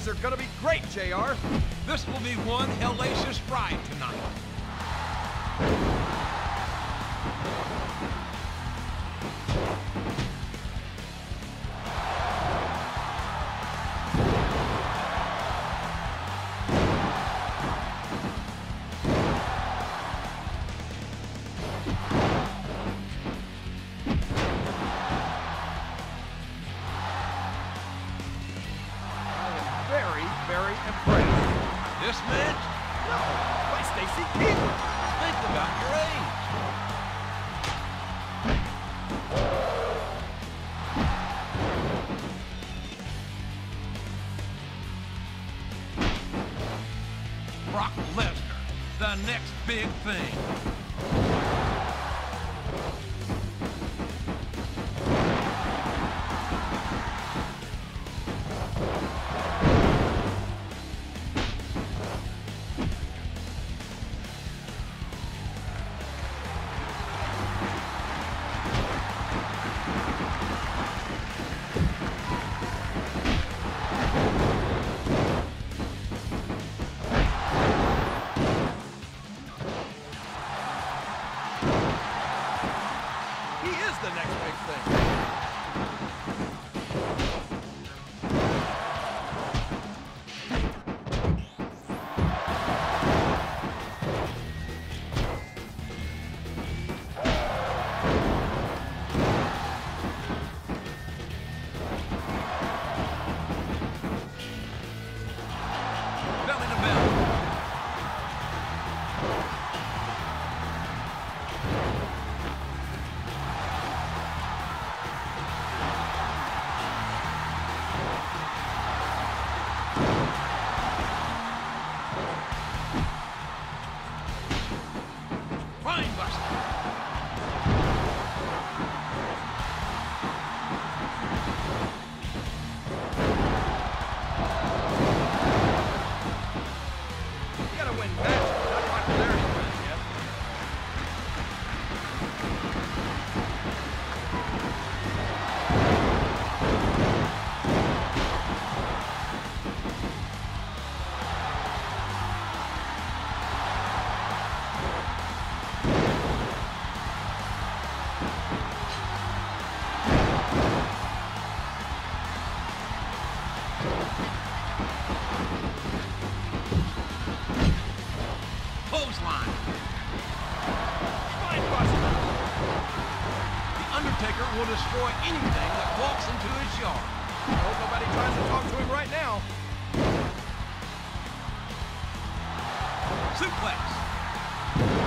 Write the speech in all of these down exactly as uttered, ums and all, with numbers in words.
are gonna be great, J R. This will be one hellacious ride tonight. Very, very impressed. This match? No, by Stacy Keibler. Think about your age. Brock Lesnar, the next big thing. He is the next big thing. Belly to belly. Spine buster. You gotta win matches, not popularity wins yet. Clothesline. Spine buster. The Undertaker will destroy anything that walks into his yard. I hope nobody tries to talk to him right now. Suplex.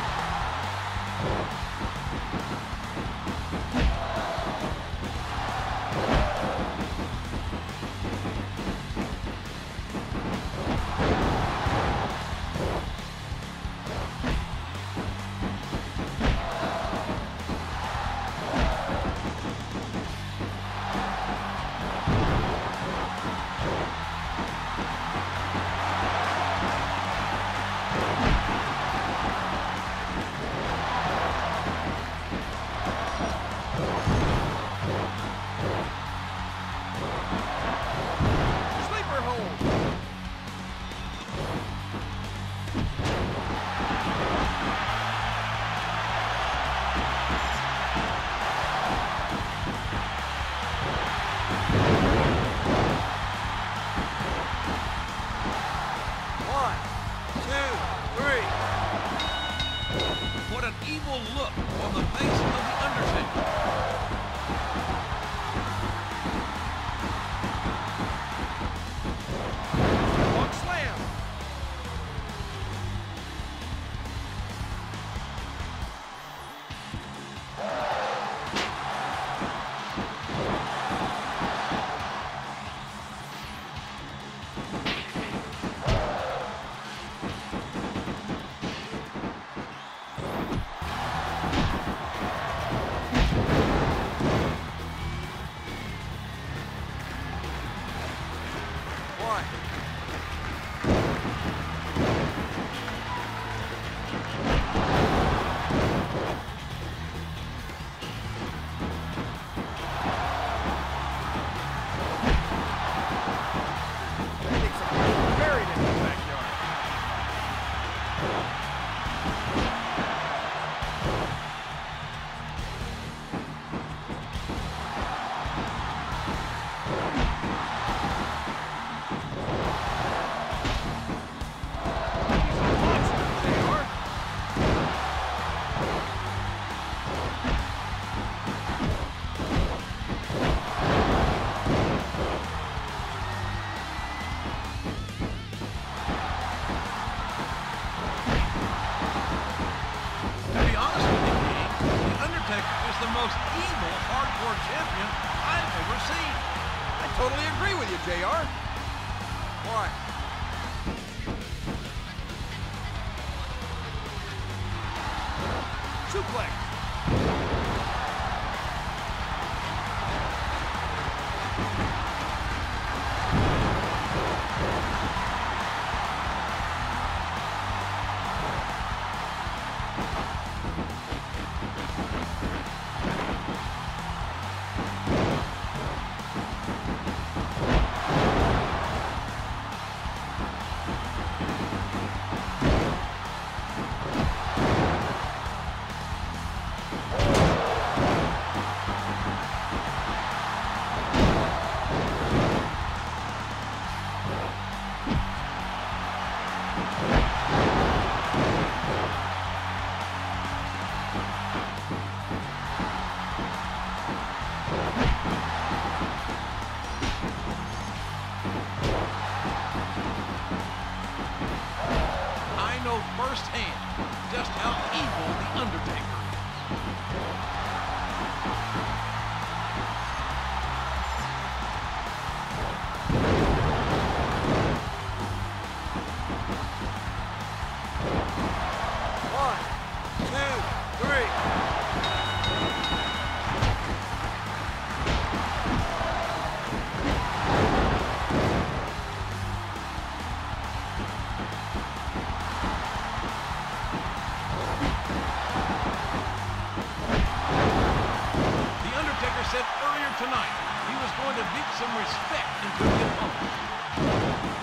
Sleeper hold. One, two, three. What an evil look on the face of the Undertaker. Long slam. The most evil hardcore champion I've ever seen. I totally agree with you, J R. One. Suplex. Firsthand just how evil The Undertaker is. One, two, three. said earlier tonight he was going to beat some respect into the opponent.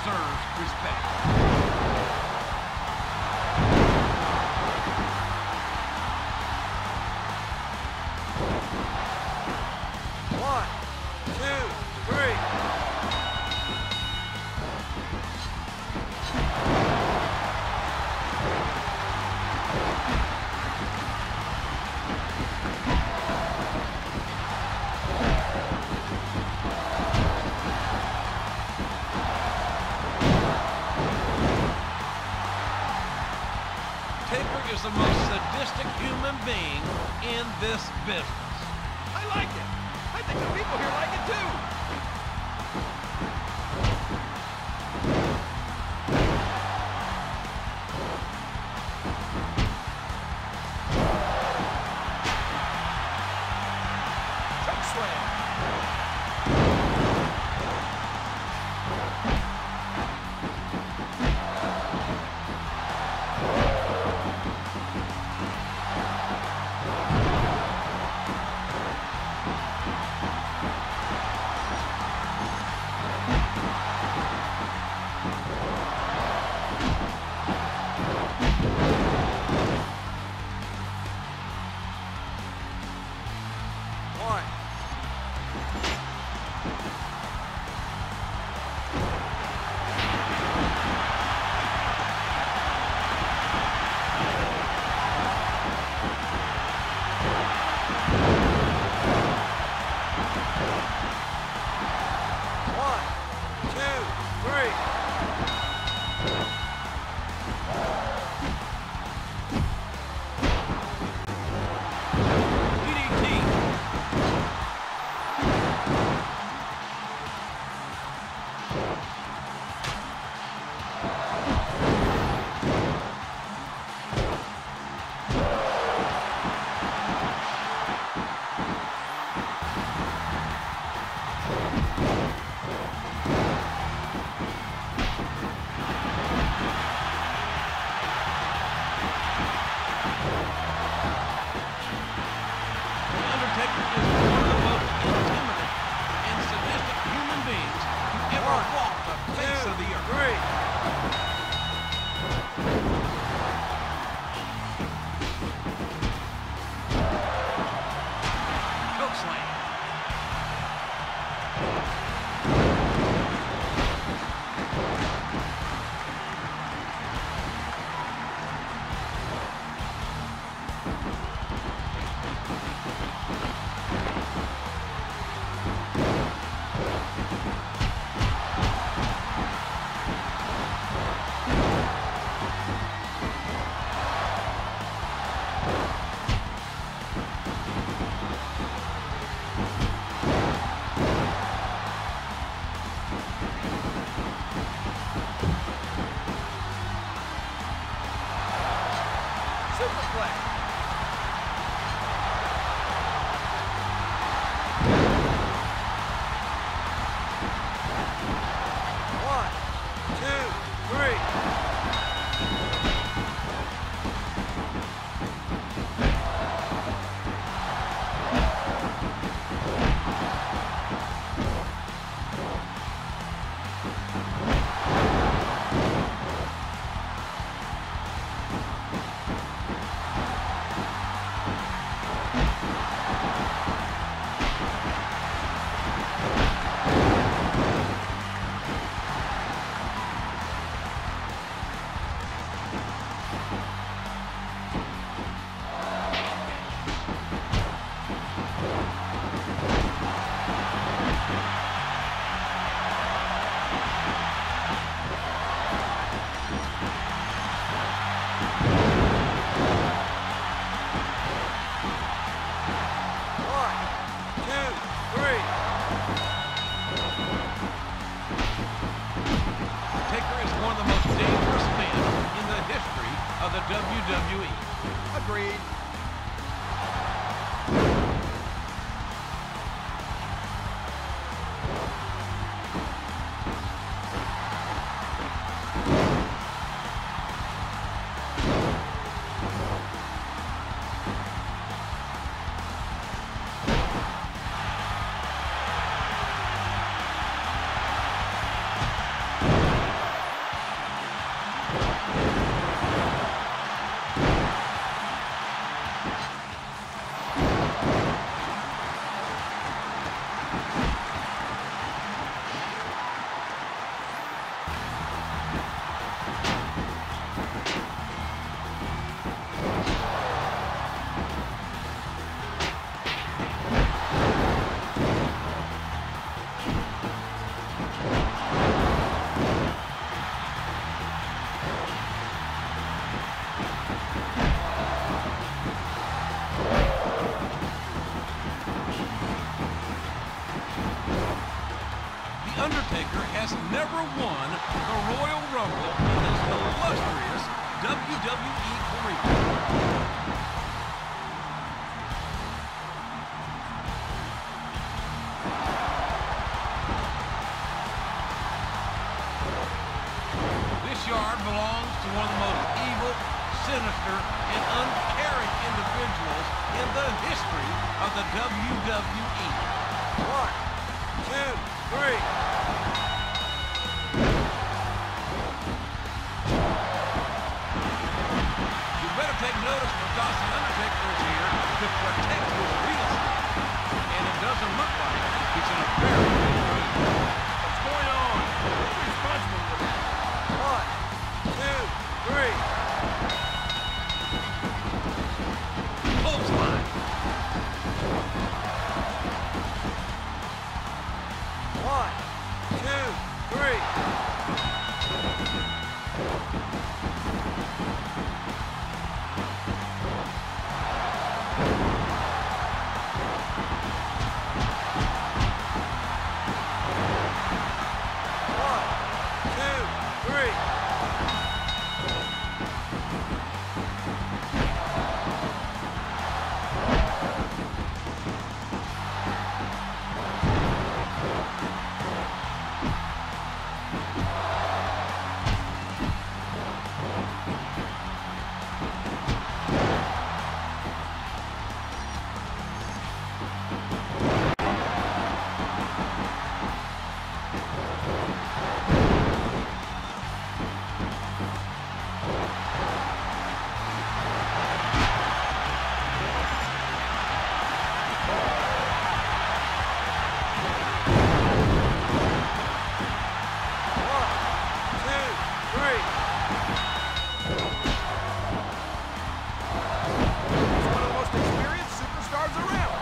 deserves respect. One, two, three. Taker is the most sadistic human being in this business. I like it. I think the people here like it too. Choke slam. One. One, two, three. D D T. The Undertaker is one of the most intimidating and sadistic human beings to ever One, walk the face two, of the earth. three. Choke slam. Superplex. One, two, three. One, two, three. Taker is one of the most dangerous men in the history of the W W E. Agreed. The Undertaker has never won the Royal Rumble in his illustrious W W E career. This yard belongs to one of the most evil, sinister, and uncaring individuals in the history of the W W E. One, two, three. You better take notice because the Undertaker is here to protect his real estate. And it doesn't look like he's in a very good mood. What's going on? Who's responsible for that? One, two, three. Clothesline. One, two, three. One, two, three. One, two, three. He's one of the most experienced superstars around.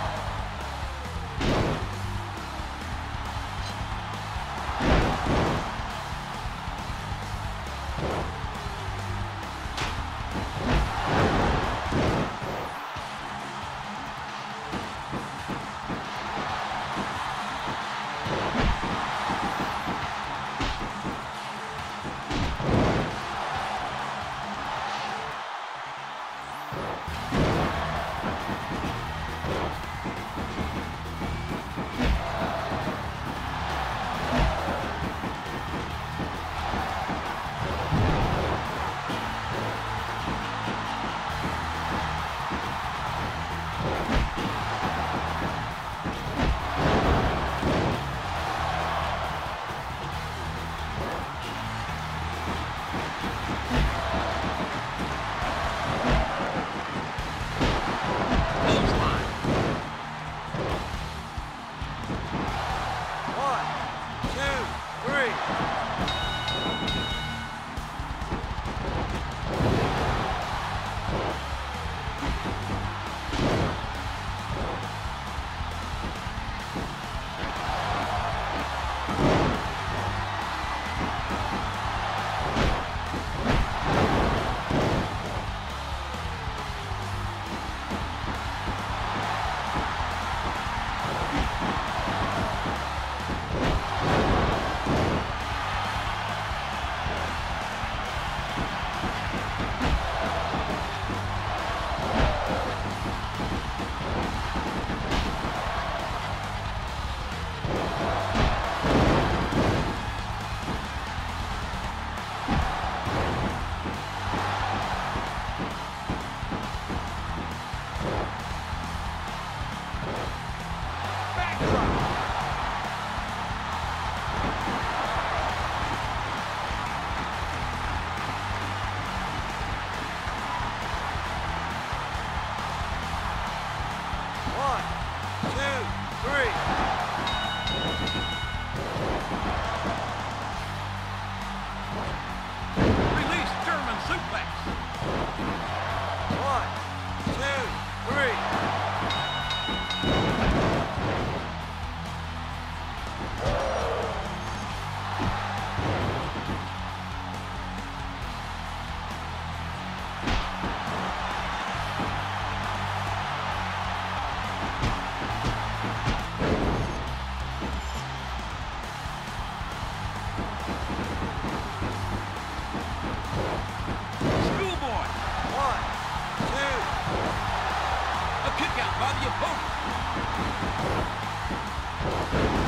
Clothesline. One, two, three. One, two, three. One.